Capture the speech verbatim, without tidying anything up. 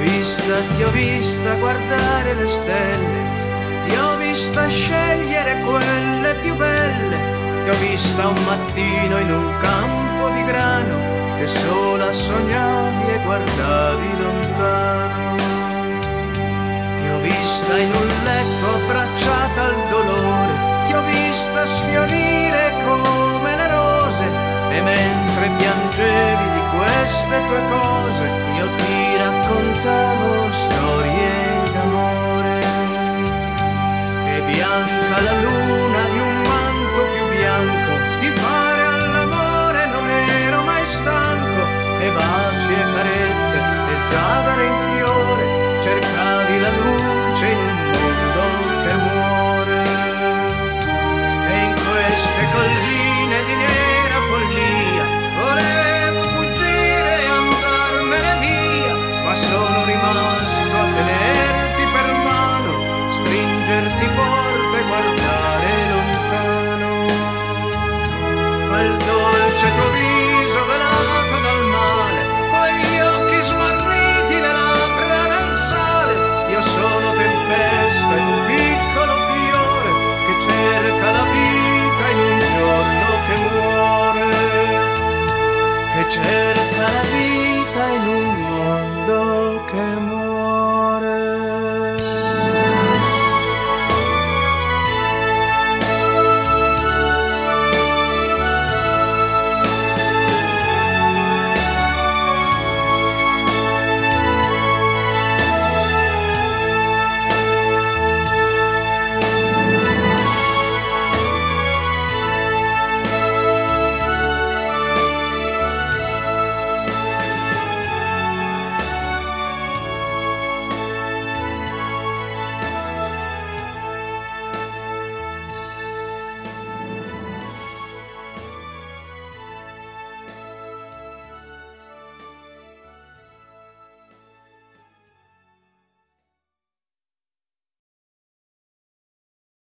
vista, ti ho vista guardare le stelle, ti ho vista scegliere quelle più belle, ti ho vista un mattino in un campo di grano, che sola sognavi e guardavi lontano. Ti ho vista in un letto abbracciata al dolore, ti ho vista sfiorire come le rose, e mentre piangevi di queste tue cose, io ti raccontavo storie d'amore. E bianca la luna